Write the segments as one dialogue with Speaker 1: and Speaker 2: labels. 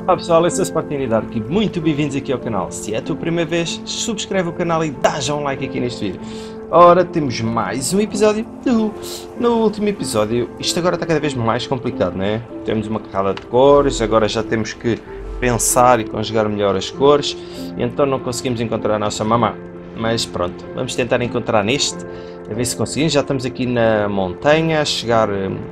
Speaker 1: Olá pessoal, eu sou o Spartini Dark e muito bem-vindos aqui ao canal. Se é a tua primeira vez, subscreve o canal e dá já um like aqui neste vídeo. Ora, temos mais um episódio No último episódio, isto agora está cada vez mais complicado, não é? Temos uma carrada de cores, agora já temos que pensar e conjugar melhor as cores, e então não conseguimos encontrar a nossa mamã. Mas pronto, vamos tentar encontrar neste, a ver se conseguimos. Já estamos aqui na montanha, a chegar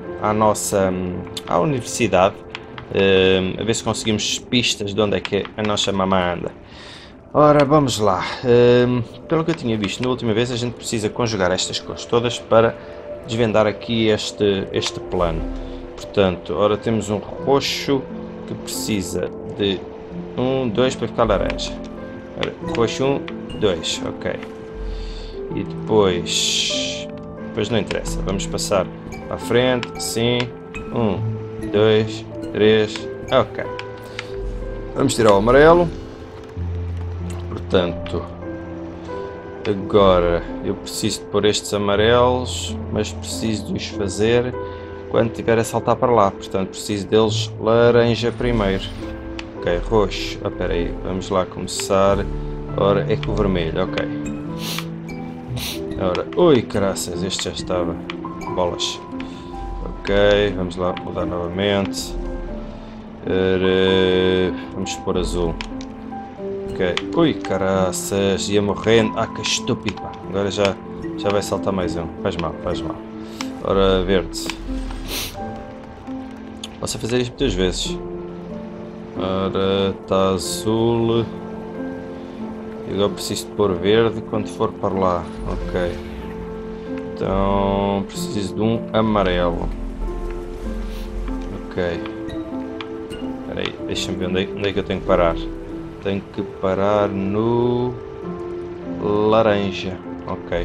Speaker 1: à universidade. A ver se conseguimos pistas de onde é que a nossa mamã anda. Ora, vamos lá. Pelo que eu tinha visto na última vez, a gente precisa conjugar estas cores todas para desvendar aqui este plano. Portanto, ora temos um roxo que precisa de 1, 2 para ficar laranja. Ora, roxo 1, 2, ok. E depois não interessa, vamos passar para a frente, sim. 1, 2, 3, ok. Vamos tirar o amarelo. Portanto, agora eu preciso de pôr estes amarelos, mas preciso de os fazer quando estiver a saltar para lá. Portanto, preciso deles laranja primeiro. Ok, roxo. Espera aí, vamos lá começar. Ora, é com o vermelho, ok. Ora, ui, caraças, este já estava. Bolas. Ok, vamos lá mudar novamente. Vamos pôr azul. Ok. Ui, caraças, ia morrendo. Ah, que estúpido, pá. Agora já vai saltar mais um. Faz mal, faz mal. Ora, verde. Posso fazer isto muitas vezes. Ora, está azul. E agora preciso de pôr verde quando for para lá. Ok. Então, preciso de um amarelo. Ok. Espera aí, deixa-me ver onde é que eu tenho que parar. Tenho que parar no laranja. Ok.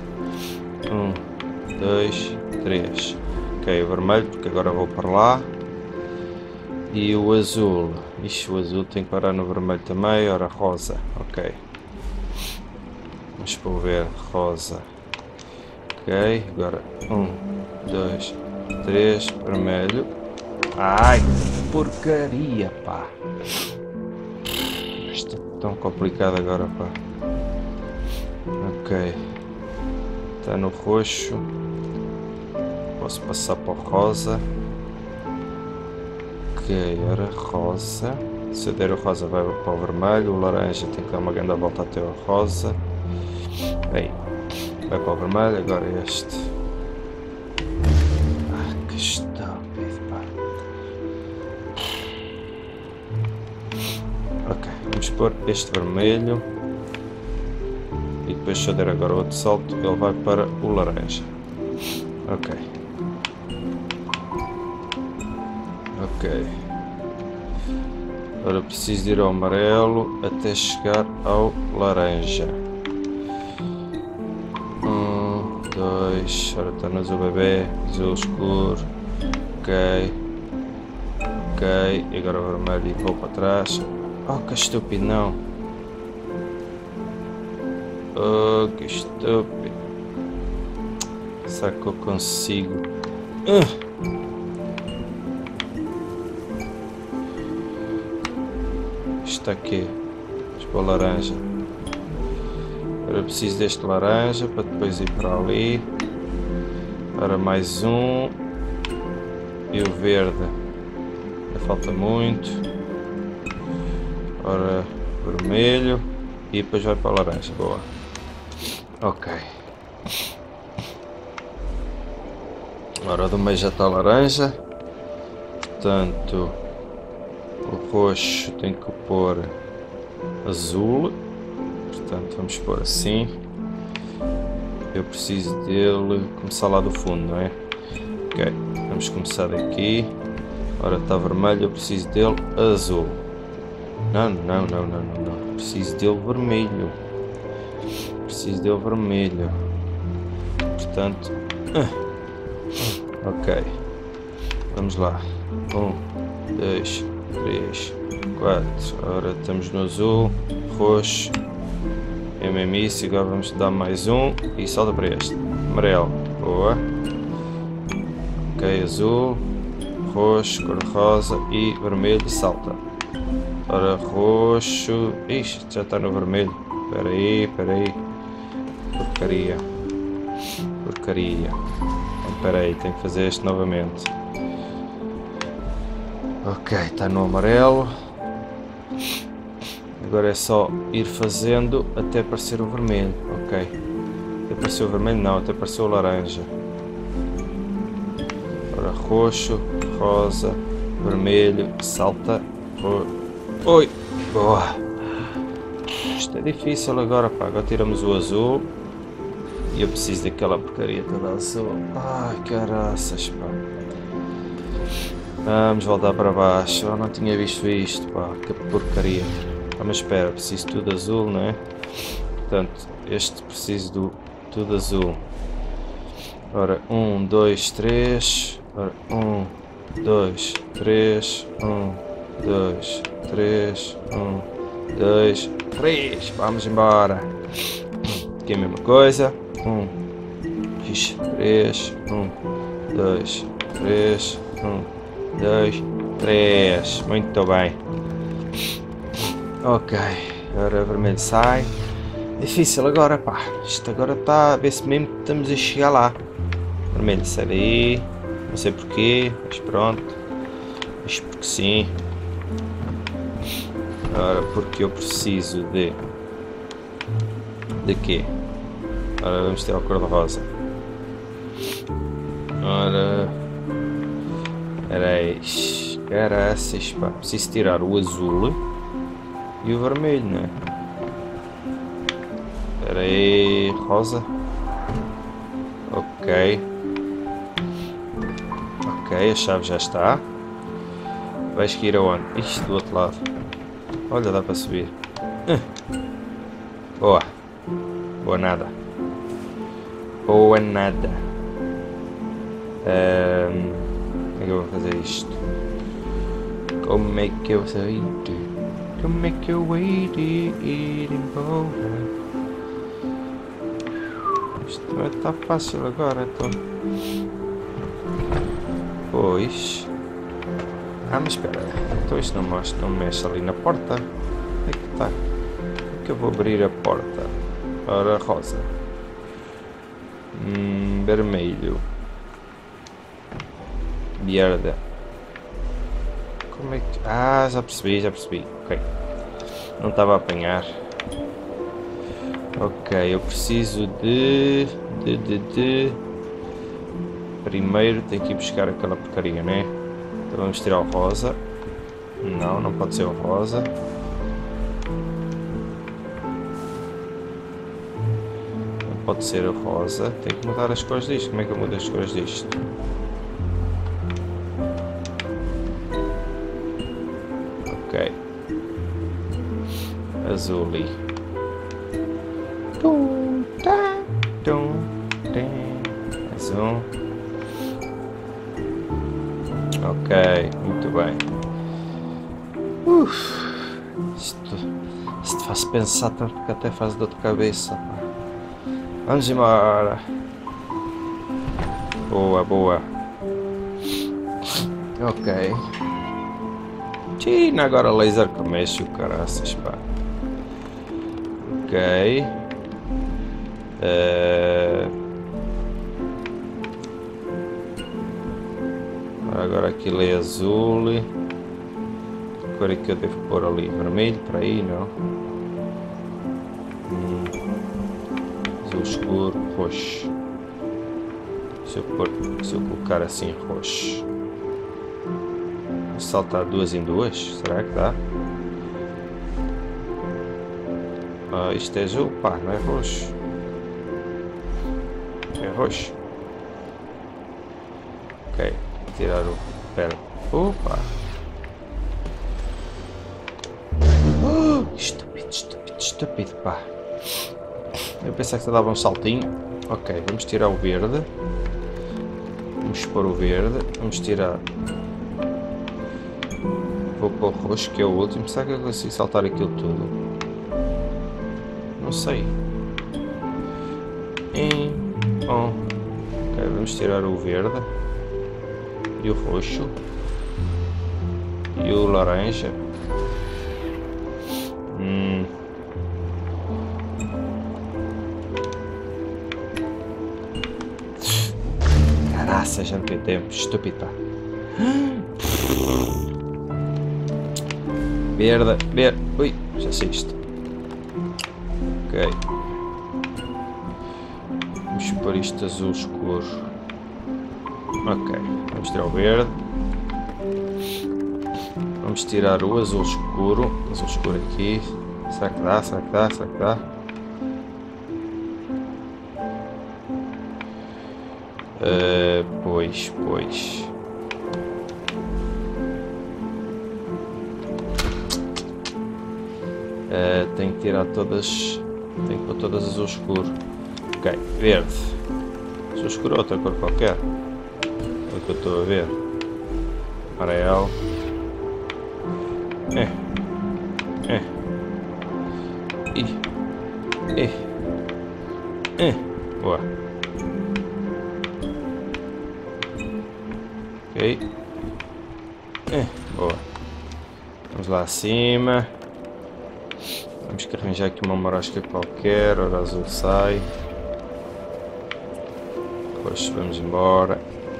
Speaker 1: 1, 2, 3. Ok, o vermelho, porque agora vou para lá. E o azul. Ixi, o azul tem que parar no vermelho também. Ora, rosa. Ok. Vamos para o verde, rosa. Ok, agora 1, 2, 3, vermelho. Ai, que porcaria, pá. Isto é tão complicado agora, pá. Ok. Está no roxo. Posso passar para o rosa. Ok, ora rosa. Se eu der o rosa vai para o vermelho. O laranja tem que dar uma grande volta até o rosa. Aí. Vai para o vermelho, agora este. Ah, que estúpido, pá. Ok, vamos pôr este vermelho. E depois se eu der agora outro salto, ele vai para o laranja. Ok. Ok. Agora preciso de ir ao amarelo até chegar ao laranja. 2, ora está no azul bebê, azul escuro, ok, ok, e agora o vermelho e vou para trás. Oh, que estúpido, não. Oh, que estúpido. Será que eu consigo? Isto aqui, para o laranja. Agora preciso deste laranja para depois ir para ali. Ora, mais um. E o verde. Ainda falta muito. Ora, vermelho. E depois vai para a laranja. Boa. Ok. Ora, do meio já está a laranja. Portanto, o roxo tem que pôr azul. Portanto, vamos pôr assim. Eu preciso dele começar lá do fundo, não é? Ok, vamos começar daqui. Ora, está vermelho, eu preciso dele azul. Não. Preciso dele vermelho. Preciso dele vermelho. Portanto, ok. Vamos lá. 1, 2, 3, 4. Ora, estamos no azul, roxo. É mesmo isso, agora vamos dar mais um e salta para este. Amarelo, boa. Ok, azul, roxo, cor-de-rosa e vermelho e salta. Ora, roxo. Ixi, já está no vermelho. Espera aí, espera aí. Porcaria. Porcaria. Então, espera aí, tenho que fazer este novamente. Ok, está no amarelo. Agora é só ir fazendo até aparecer o vermelho. Ok. Até apareceu o vermelho? Não, até apareceu o laranja. Ora, roxo, rosa, vermelho, salta. Oi! Boa! Isto é difícil agora, pá. Agora tiramos o azul. E eu preciso daquela porcaria toda azul. Ai, caraças, pá. Vamos voltar para baixo. Eu não tinha visto isto, pá. Que porcaria. Ah, mas espera, preciso tudo azul, não é? Portanto, este preciso do tudo azul. Ora, 1, 2, 3. Ora, 1, 2, 3. 1, 2, 3. 1, 2, 3. Vamos embora. Aqui é a mesma coisa. 1, 3. 1, 2, 3. 1, 2, 3. Muito bem. Ok. Agora vermelho sai. Difícil agora, pá. Isto agora está a ver se mesmo que estamos a chegar lá. Vermelho sai daí. Não sei porquê, mas pronto. Isto porque sim. Ora, porque eu preciso de... De quê? Ora, vamos ter a cor de rosa. Ora... Peraí. Caraças, pá. Preciso tirar o azul e o vermelho, não é? Espera aí, rosa. Ok. Ok, a chave já está. Vais que ir aonde? Isto do outro lado. Olha, dá para subir. Boa. Boa nada. Boa nada. Como é que eu vou fazer isto? Como é que eu sei? Como é que eu hei de ir embora? Isto não está fácil agora, então. Pois. Ah, mas espera. Então isto não mostra, não mexe ali na porta. Onde é que está? Como é que eu vou abrir a porta? Ora, rosa. Vermelho. Verde. Como é que... Ah, já percebi, já percebi. Ok. Não estava a apanhar. Ok, eu preciso de... Primeiro tenho que ir buscar aquela porcaria, né? Então vamos tirar o rosa. Não, não pode ser o rosa. Não pode ser o rosa. Tenho que mudar as cores disto. Como é que eu mudo as cores disto? Ok. Azul ali. Azul. Ok, muito bem. Isto faz pensar tanto que até faz dor de cabeça. Vamos embora. Boa, boa. Ok. Tchina, agora laser que mexe o caraças, pá. Ok. Agora aquilo é azul. Que cor é que eu devo pôr ali? Vermelho, para aí, não? Azul escuro, roxo. Se eu colocar assim, roxo. Vou saltar duas em duas, será que dá? Ah, isto é azul, pá, não é roxo. É roxo. Ok, tirar o... Espera. Opa! Estúpido, pá. Eu pensava que dava um saltinho. Ok, vamos tirar o verde. Vamos pôr o verde. Vamos tirar... Vou pôr o roxo, que é o último. Será que eu consigo saltar aquilo tudo? Não sei. Ok, vamos tirar o verde. E o roxo. E o laranja. Caraca, já não tem tempo. Estúpido, pá. Verde, verde. Ui, já sei isto. Ok. Vamos pôr isto azul escuro. Ok, vamos tirar o verde. Vamos tirar o azul escuro. Azul escuro aqui. Será que dá? Será que dá? Será que dá? Pois. Tenho que tirar todas. Tenho que pôr todas azul escuro. Ok, verde. Azul escuro ou outra cor qualquer. É o que eu estou a ver. Amarelo. Boa. Ok. Boa. Vamos lá acima. Vamos que arranjar aqui uma marosca qualquer. Ora, azul sai. Depois vamos embora.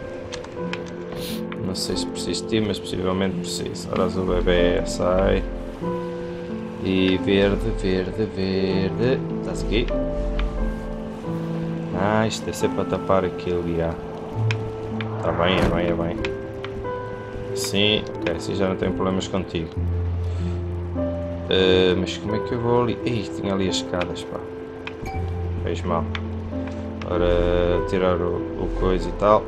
Speaker 1: Não sei se preciso de ti, mas possivelmente preciso. Ora, azul bebê sai. E verde. Estás aqui? Ah, isto deve ser para tapar aquilo, já. Está bem, é bem. Sim, ok, assim já não tenho problemas contigo. Mas como é que eu vou ali? Ih, tinha ali as escadas, pá. Vejo mal. Ora, tirar o coisa e tal.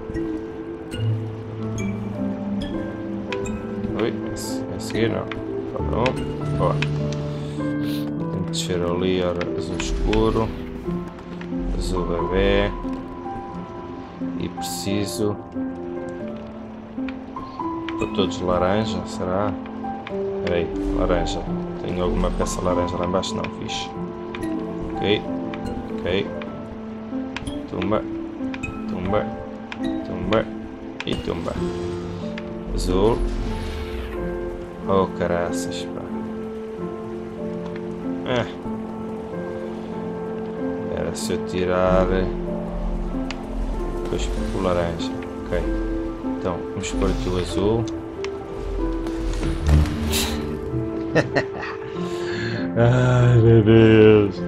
Speaker 1: Ui, a seguir não. Pronto, boa. Tenho que descer ali, ora, azul escuro. Azul bebê. E preciso... Para todos laranja, será? Espera aí, laranja. Tenho alguma peça laranja lá embaixo? Não, fixe. Ok. Tumba. E tumba. Azul. Oh, caraças, pá. Era se eu tirar... Depois o laranja. Ok. Então, vamos pôr aqui o azul. Ai, meu Deus.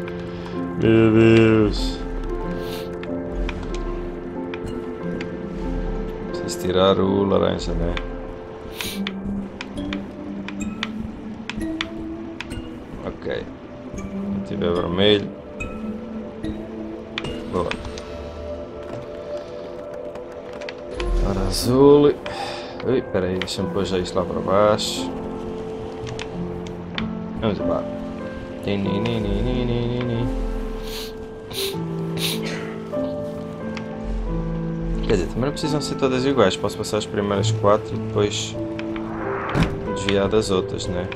Speaker 1: Preciso tirar o laranja, né? Ok. Se tiver vermelho. Boa. Ora, azul. Ui, peraí, deixa-me pôr já isto lá para baixo. Vamos embora. Quer dizer, também não precisam ser todas iguais. Posso passar as primeiras 4 e depois desviar das outras, né?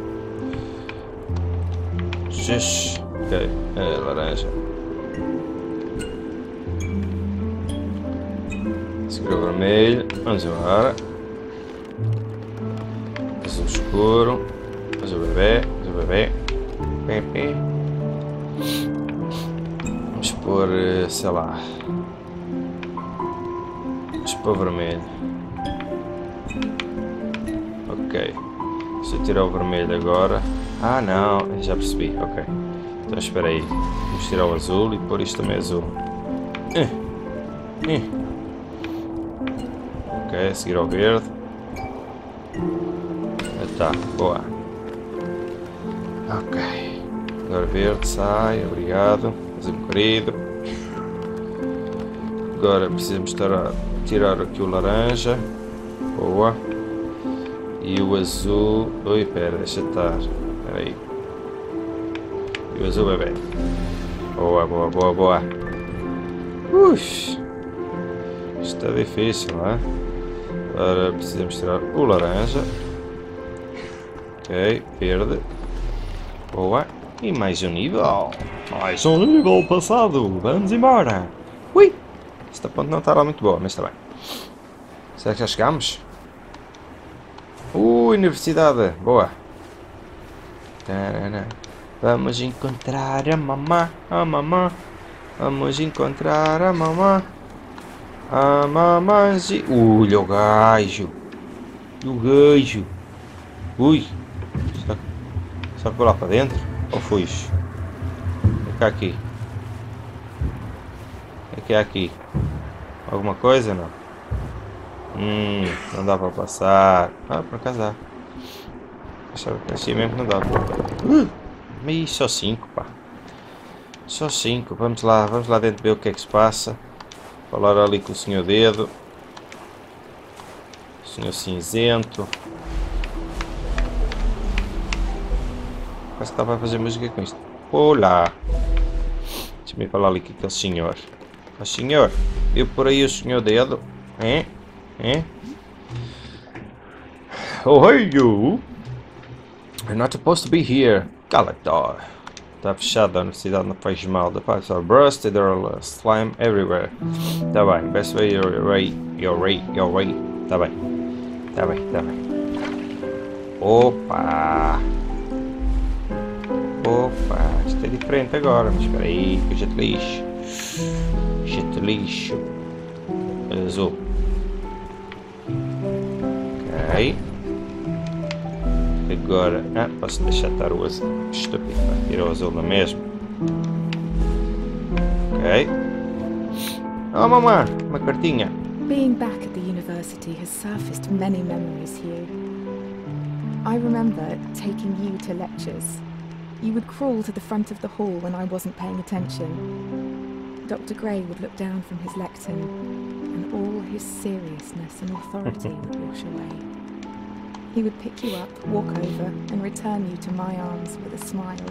Speaker 1: Ok, laranja. Segura o vermelho. Vamos embora. Azul escuro. Azul bebê. Vamos pôr, sei lá. Vamos pôr vermelho. Ok. Se eu tirar o vermelho agora. Ah, não, já percebi. Ok. Então espera aí. Vamos tirar o azul e pôr isto também azul. Ok, a seguir ao verde. Tá, boa. Ok. Agora verde sai, obrigado. Azul querido. Agora precisamos tirar aqui o laranja. Boa. E o azul. Ui, pera, deixa estar. Espera aí. E o azul bebê. Boa. Ux. Isto é difícil, não é? Agora precisamos tirar o laranja. Ok, verde. Boa. E mais um nível. Mais um nível passado. Vamos embora. Ui! Esta ponte não está lá muito boa, mas está bem. Será que já chegamos? Universidade. Boa. Tarará. Vamos encontrar a mamã, a mamã. Vamos encontrar a mamã. A mamãzinha. Olha o gajo. O gajo. Ui. Só que lá para dentro? Ou fui? É cá aqui. É que é aqui. Alguma coisa não? Não dá para passar. Ah, por acaso dá. Achei mesmo que não dá. Mas só 5, pá. Só 5. Vamos lá dentro ver o que é que se passa. Falar ali com o senhor Dedo. O senhor Cinzento. Parece que estava a fazer música com isto. Olá. Deixa-me falar ali com aquele senhor. O senhor, viu por aí o senhor Dedo? Hein? Oh, hey you! You're not supposed to be here. Cala-te. Está fechada a universidade, não faz mal. The pipes are busted, there are slime everywhere. Tá bem, best way your way. Tá bem. Opa, isto é diferente agora, mas espera aí que eu já te lixo. Azul. Ok. Agora, posso deixar estar o azul. Estúpido, tira o azul na mesma. Ok. Oh mamãe, uma cartinha.
Speaker 2: Being back at the university has surfaced many memories, Hugh. I remember taking you to lectures. You would crawl to the front of the hall when I wasn't paying attention. Dr. Gray would look down from his lectern, and all his seriousness and authority would wash away. He would pick you up, walk over, and return you to my arms with a smile.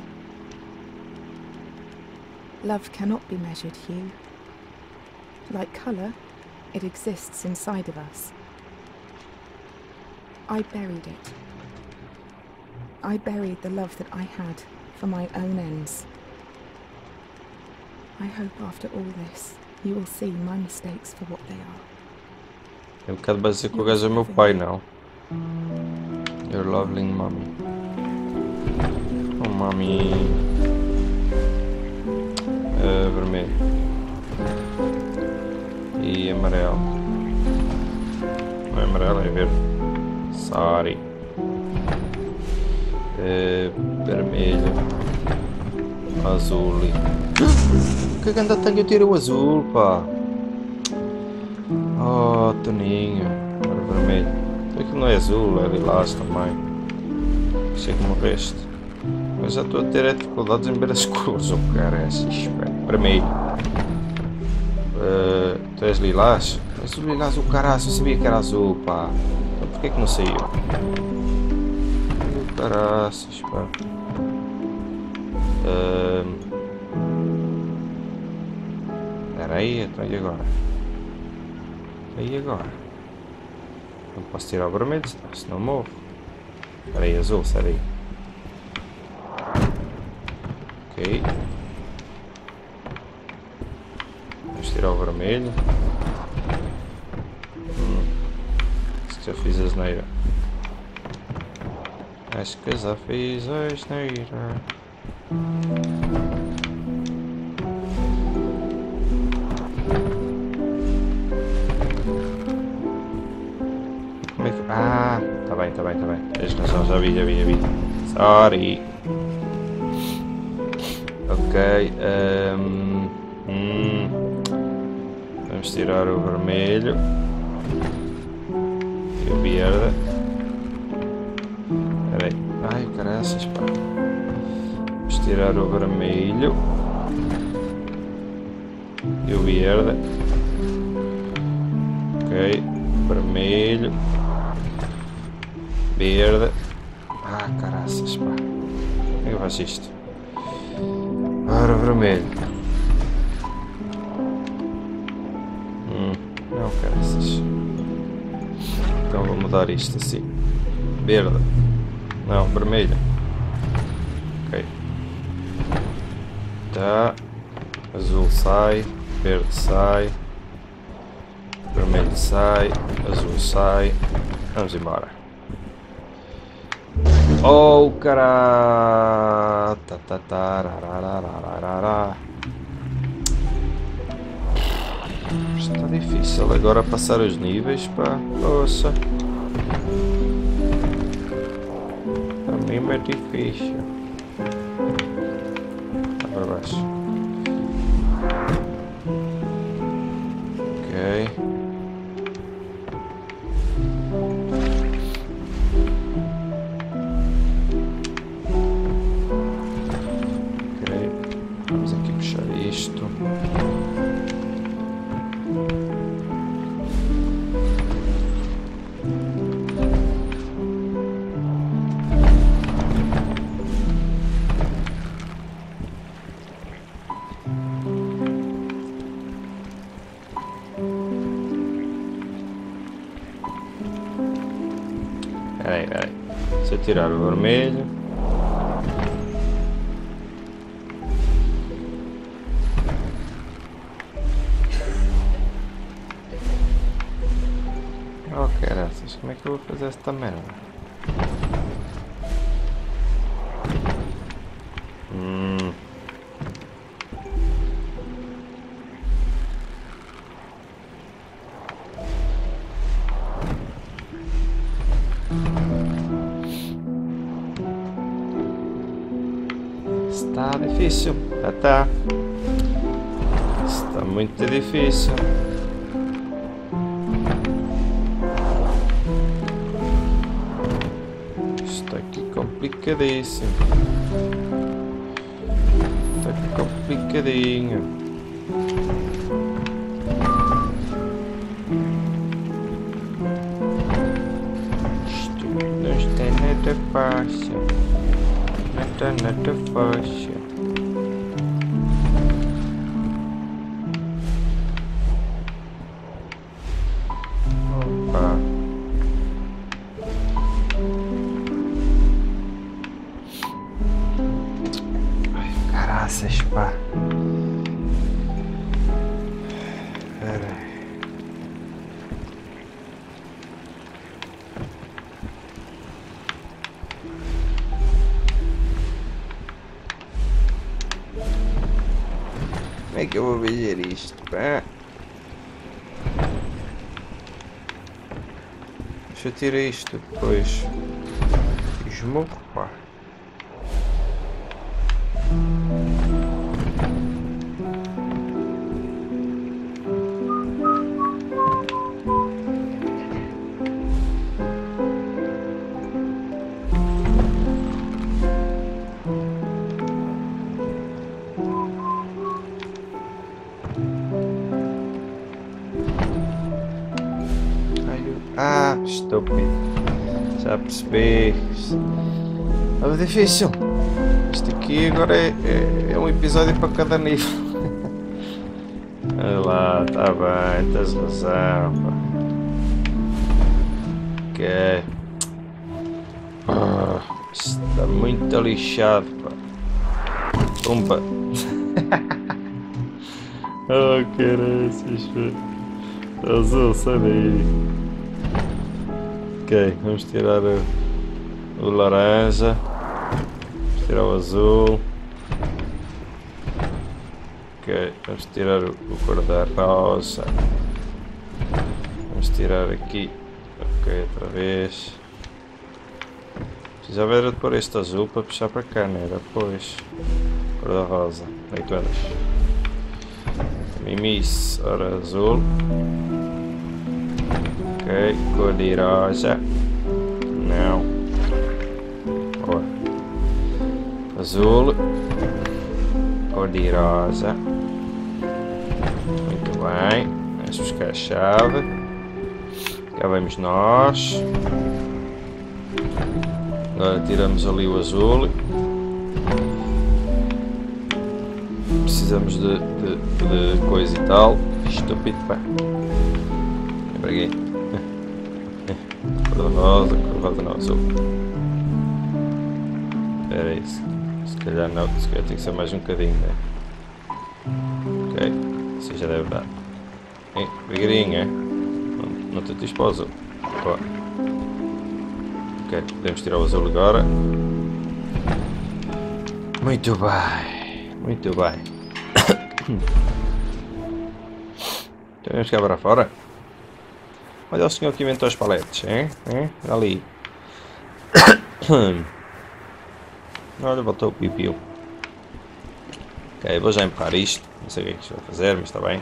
Speaker 2: Love cannot be measured, Hugh. Like colour, it exists inside of us. I buried it. I buried the love that I had for my own ends. I hope after all this, you will see my mistakes for what they are.
Speaker 1: É um bocado básico o gajo é meu pai, não? Your lovely mommy. Oh, mommy. Vermelho. E amarelo. Não é amarelo, é verde. Sorry. Vermelho. Azul. Que ganda tenho eu tiro o azul, pá. Oh, Toninho. Agora vermelho. Aquilo não é azul, é lilás também. Sei que morreste. Mas já estou a ter dificuldades em ver as cores. O cara é assim, espera. Vermelho. Tu és lilás? Mas o lilás, o caraço, eu sabia que era azul, pá. Então porquê que não saiu? O caraças, pá. Espera aí, então e agora? E agora? Não posso tirar o vermelho, senão morro. Espera aí, azul, sai daí. Ok. Vamos tirar o vermelho. Acho que já fiz a asneira. Acho que já fiz a asneira. Como é que... Ah, tá bem. Tens razão, já vi. Sorry. Ok. Vamos tirar o vermelho. E o verde. Espera aí. Ai, caraças, pá. Vamos tirar o vermelho. E o verde. Ok. Vermelho. Verde. Ah, caraças, pá. Como é que eu faço isto? Agora vermelho. Não, caraças. Então vou mudar isto assim. Verde. Não, vermelho. Ok. Tá. Azul sai. Verde sai. Vermelho sai. Azul sai. Vamos embora. Oh, cara! Tá, tá, tá, rarararararara. Está difícil agora passar os níveis, pá. Poxa. Para mim é difícil. Vai para baixo. Ok. Ok. Vamos aqui puxar isto. Peraí. Se eu tirar o vermelho. Oh, caraças, como é que eu vou fazer esta merda? Está difícil. Tá. Está muito difícil. Está aqui complicadíssimo. Está complicadinho. Isto não está nada fácil. Nada fácil. Opa. Ai, caraças, pá. Espera aí. Como é que eu vou ver isto, pá? Deixa eu tirar isto depois. Esmurro, pá. Ah, estúpido. Já percebi. É difícil. Isto aqui agora é um episódio para cada nível. Olha lá, tá bem, tens razão. Pá. Ok. Isto está muito lixado, pá. Pumba. Oh, caraças. Azul, sai daí. Ok, vamos tirar o laranja. Vamos tirar o azul. Ok, vamos tirar o cor da rosa. Vamos tirar aqui. Ok, outra vez. Precisava era de pôr este azul para puxar para cá, não era? Pois. Cor da rosa. Aí tu andas. Mimis, ora azul. Ok, cor de rosa. Não. Ora. Azul. Cor de rosa. Muito bem. Vamos buscar a chave. Cá vamos nós. Agora tiramos ali o azul. Precisamos de coisa e tal. Estúpido, pá. Lembra aqui. Cor rosa não, azul. Espera aí. Se calhar não, se calhar tem que ser mais um bocadinho, né? Ok, assim já deve dar. Devagarinho, é? Não te tires para o azul. Ok, Ok, podemos tirar o azul agora. Muito bem, muito bem. Então vamos cá para fora. Olha o senhor que inventou os paletes, hein? Ali. Olha, voltou o pipiu. Ok, vou já empurrar isto. Não sei o que é que isto vai fazer, mas está bem.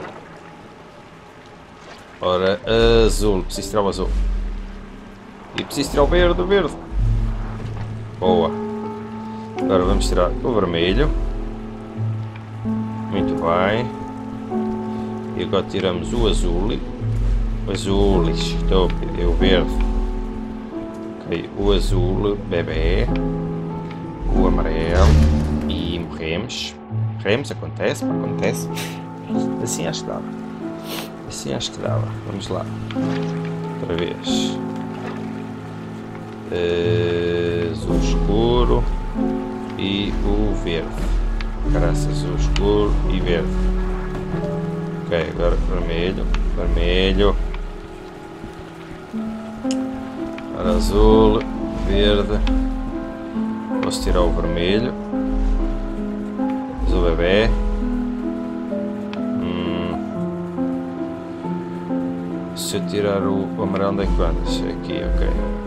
Speaker 1: Ora, azul. Preciso tirar o azul. E preciso tirar o verde, Boa. Agora vamos tirar o vermelho. Muito bem. E agora tiramos o azul. O azul, estúpido, é o verde. Ok, o azul, bebê. O amarelo. E morremos. Morremos, acontece. Assim acho que dava. Vamos lá. Outra vez. Azul escuro. E o verde. Graças, azul escuro e verde. Ok, agora vermelho. Agora azul, verde. Posso tirar o vermelho. Azul bebê. Se eu tirar o amarelo, onde é que andas? Aqui, ok.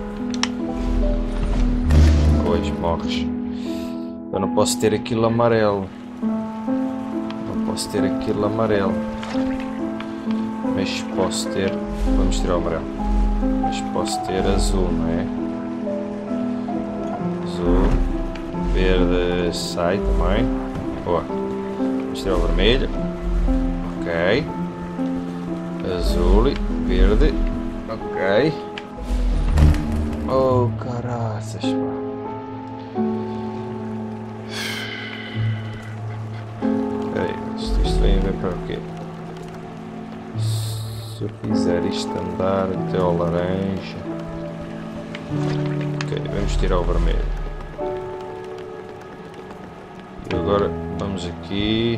Speaker 1: Pois, morres. Eu não posso ter aquilo amarelo. Mas posso ter... Vamos tirar o amarelo. Mas posso ter azul, não é? Azul. Verde sai também. Boa. Vamos tirar o vermelho. Ok. Azul. Verde. Ok. Oh, caraças, pá. Isto vem a ver para o quê? Se eu fizer isto andar até ao laranja... Ok, vamos tirar o vermelho. E agora vamos aqui...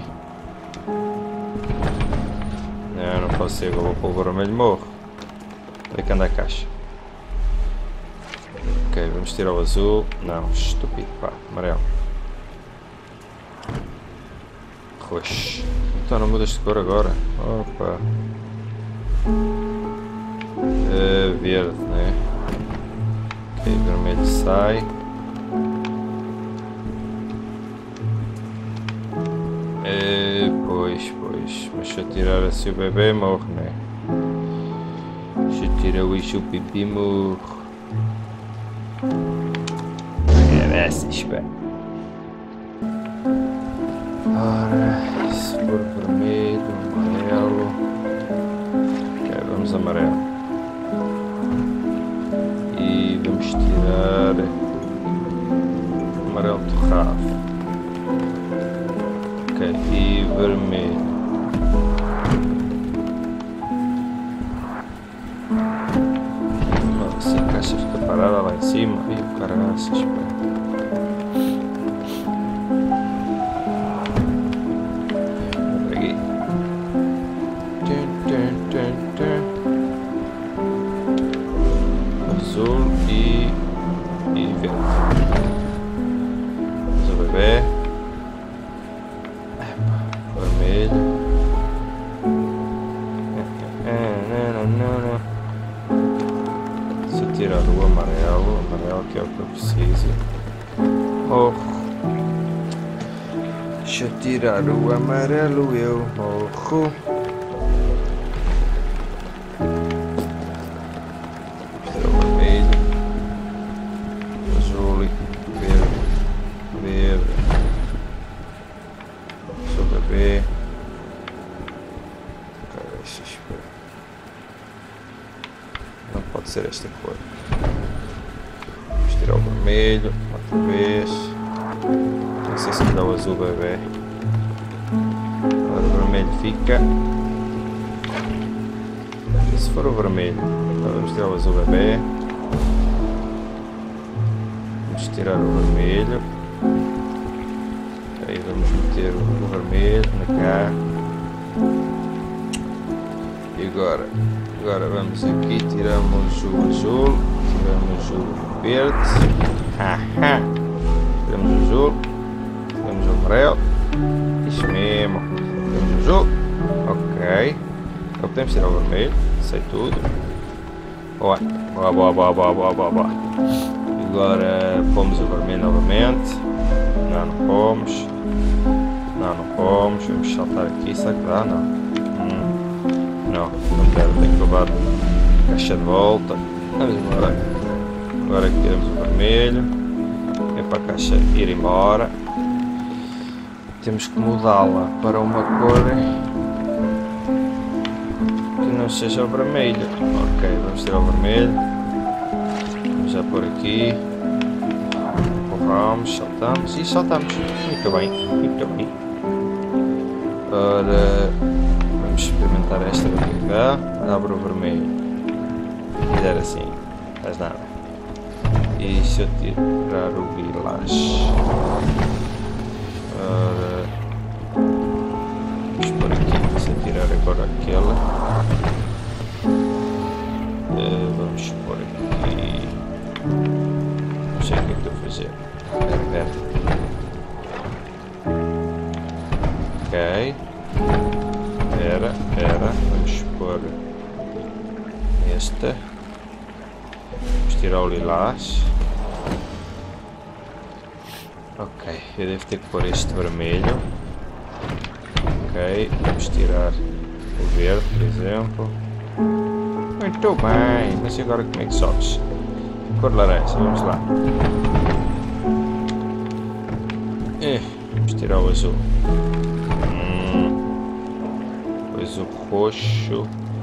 Speaker 1: Não posso ser, agora vou pôr o vermelho, morro. Onde é que anda a caixa? Ok, vamos tirar o azul. Não, estúpido, pá, amarelo. Roxo. Então não mudas de cor agora. Opa. Verde, né? Ok, vermelho sai. Pois. Mas se eu tirar assim o bebê morre, né? Se eu tirar o pipi morre. Graças, pá. Ora, se for vermelho, amarelo. Ok, vamos amarelo. E vamos tirar amarelo torrado. Ok, e vermelho. Nossa, a caixa fica parada lá em cima. Ih, caraças, pá. Azul e verde. Azul bebê. Vermelho. Se eu tirar o amarelo que é o que eu preciso. Deixa eu tirar o amarelo, eu morro. Não pode ser esta cor. Vamos tirar o vermelho outra vez. Não sei se me dá o azul bebê. Agora o vermelho fica. E se for o vermelho, agora vamos tirar o azul bebê. Vamos tirar o vermelho. Aí vamos meter o vermelho na cá. E agora vamos aqui, tiramos o azul, tiramos o verde. Haha. Temos o azul. Temos o amarelo. Isso mesmo. Temos o azul. Ok. Agora podemos tirar o vermelho. Sei tudo. Boa. Boa, boa, boa, boa, boa, boa, boa. Agora pomos o vermelho novamente. Não, não pomos. Não, não pomos. Vamos saltar aqui. Será que dá? Não. Não, não quero. Tenho que levar a caixa de volta. Vamos embora. Agora aqui temos o vermelho. É para a caixa ir embora. Temos que mudá-la para uma cor que não seja o vermelho. Ok, vamos tirar o vermelho. Vamos já pôr aqui. Empurramos, saltamos e saltamos. Muito bem, muito bem. Ora, vamos experimentar esta daqui. Abre o vermelho. Se fizer assim, não faz nada. E se eu tirar o lilás? Ora, vamos por aqui. Se eu tirar agora aquela. Vamos por aqui. Não sei o que é que estou a fazer. Espera. Ok. Espera. Vamos pôr esta. Vamos tirar o lilás. Ok, eu devo ter que pôr este vermelho. Ok, vamos tirar o verde, por exemplo. Muito bem, mas agora como é que sobes? Cor laranja, vamos lá. Vamos tirar o azul. Depois o roxo.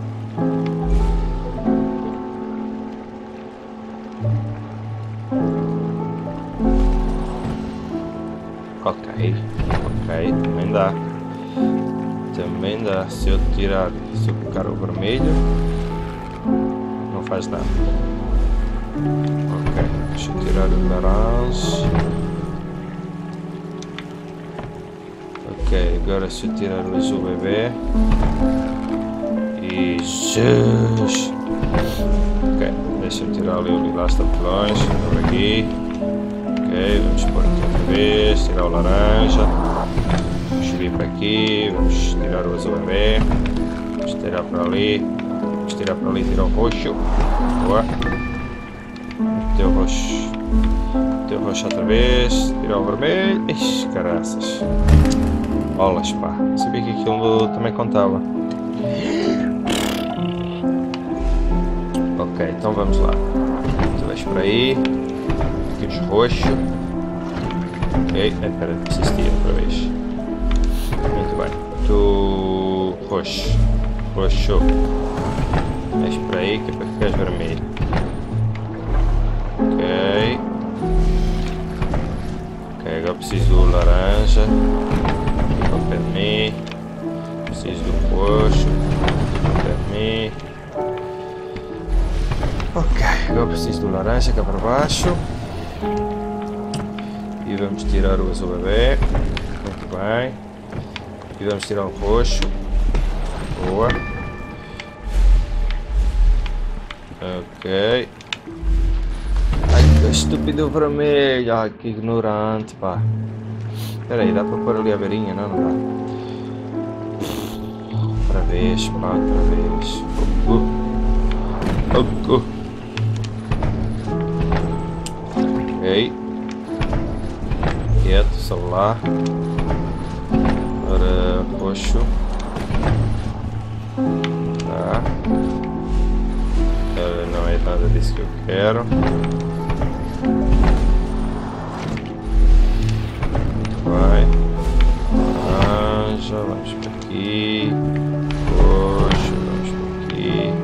Speaker 1: Ok, também dá. Também dá. Se eu tirar, se eu colocar o vermelho, não faz nada. Ok, deixa eu tirar o laranja. Ok, agora se eu tirar o azul bebê. E Jesus! Ok, deixa eu tirar ali o lilás de longe. Por aqui. Ok, vamos pôr aqui outra vez, tirar o laranja, vamos subir para aqui, vamos tirar o azul bebê, vamos tirar para ali, vamos tirar para ali, tirar o roxo, boa, meter o roxo outra vez, tirar o vermelho, ixi, caraças, bolas pá, sabia que aquilo também contava. Ok, então vamos lá, tu vais para aí. Temos roxo. Ok, espera, preciso tirar outra vez. Muito bem. Tu roxo. Roxo. Vais para aí que é para ficares vermelho. Ok. Ok, agora preciso do laranja. Fica ao pé de mim. Preciso do roxo. Fica ao pé de mim. Ok, agora preciso do laranja cá para baixo. E vamos tirar o azul bebê. Muito bem. E vamos tirar o roxo. Boa. Ok. Ai, que estúpido vermelho. Ai, que ignorante, pá. Espera aí, dá para pôr ali a beirinha? Não, não dá. Outra vez, pá, outra vez. Ok. Quieto, sobe lá. Agora roxo. Tá. Agora não é nada disso que eu quero. Muito bem. Laranja, vamos por aqui. Roxo, vamos por aqui.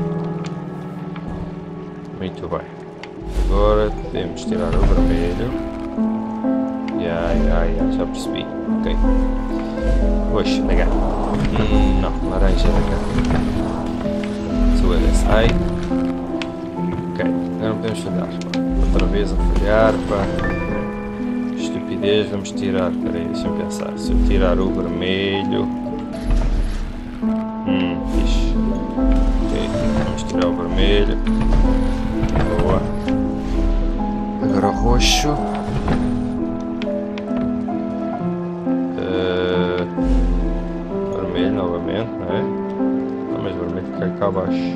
Speaker 1: Muito bem. Agora temos que tirar o vermelho. Já percebi. Ok. Roxo, da cá. Não, laranja da cá. Suela sai. Ok, agora não podemos falhar. Outra vez a falhar, pá. Estupidez, vamos tirar. Espera aí, deixa-me pensar. Se eu tirar o vermelho. Fixe. Ok, vamos tirar o vermelho. Boa. Agora o roxo. Vermelho novamente, não é? Não, mas vermelho cai cá abaixo.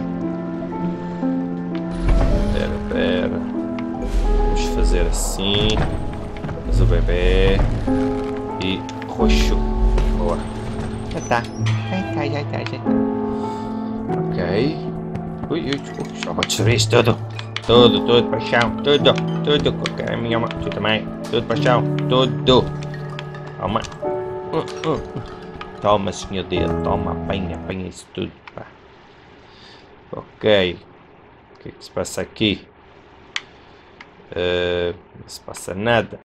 Speaker 1: Pera. Vamos fazer assim. Mas o bebê. E roxo. Boa. Já tá. Já tá. Ok. Ui, já vou destruir isso tudo. Tudo para o chão. Tudo. Ok, minha mãe. Tu também. Tudo para o chão. Tudo. Toma. Toma, senhor dedo. Toma, apanha isso tudo. Pá. Ok. O que é que se passa aqui? Não se passa nada.